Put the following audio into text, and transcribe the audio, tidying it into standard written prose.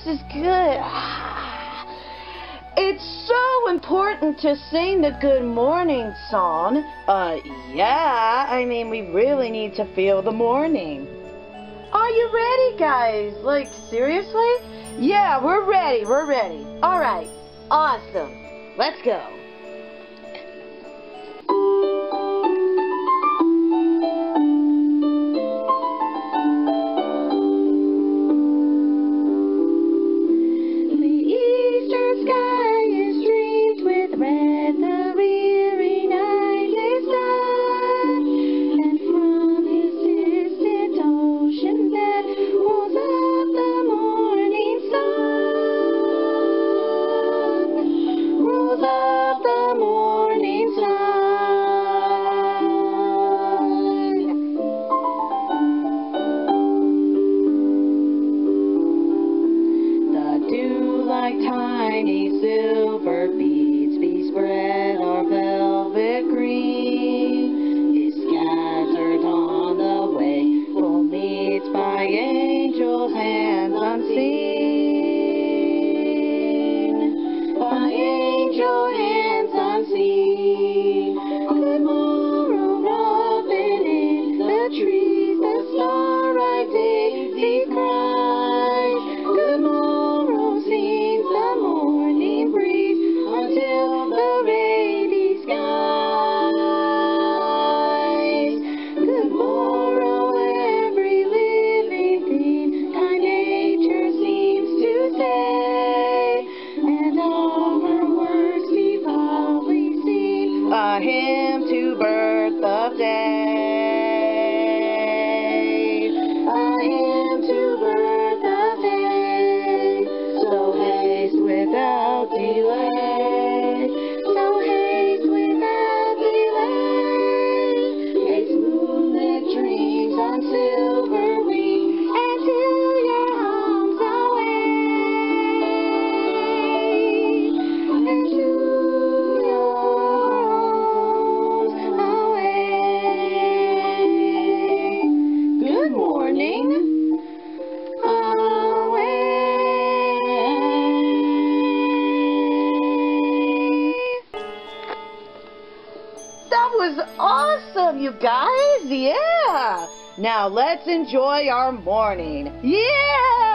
is good. It's so important to sing the good morning song. Yeah, I mean, we really need to feel the morning. Are you ready, guys? Like, seriously? Yeah, we're ready, All right, awesome. Let's go. Like tiny silver beads bespread our velvet green, is scattered on the way, full needs by angels' hands unseen, by angel hands unseen. Good morrow, robin in the trees, the starry daisy cries. Good morrow, sings the morning breeze until the radiant skies. Good morrow, every living thing, kind nature seems to say, and all her works be proudly seen, a hymn to birth of day, a hymn to birth of day. So haste without delay, so haste without delay. Haste moonlit dreams on silver wings, and to your homes away, and to your homes away. Good morning. That was awesome, you guys! Yeah! Now let's enjoy our morning. Yeah!